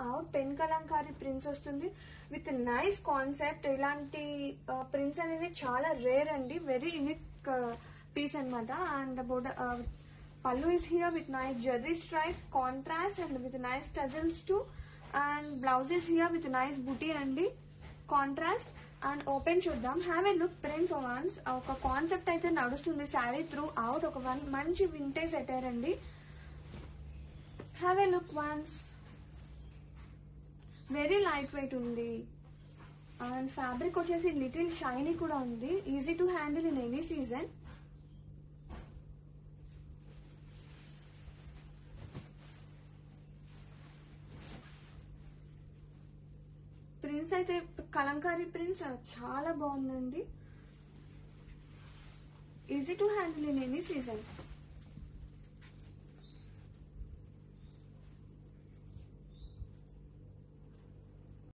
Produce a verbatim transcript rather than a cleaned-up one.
Out పెన్ kalamkari prints వస్తుంది with nice concept. ఇలాంటి ప్రింట్స్ అనేది చాలా రేర్ అండి, వెరీ యూనిక్ పీస్ అనమాట. అండ్ పల్లు is here with nice jerry stripe contrast and with nice tassels too, and blouse is here with nice booty andi contrast. And open చూద్దాం, have a look prints once. ఒక concept అయితే నడుస్తుంది sari through, out one మంచి vintage attire అండి. Have a look once, very light weight ఉంది. And fabric వచ్చేసి little shiny కూడా ఉంది, easy to handle in any season. Prints అయితే కలంకారీ ప్రింట్స్ చాలా బాగుందండి, easy to handle in any season.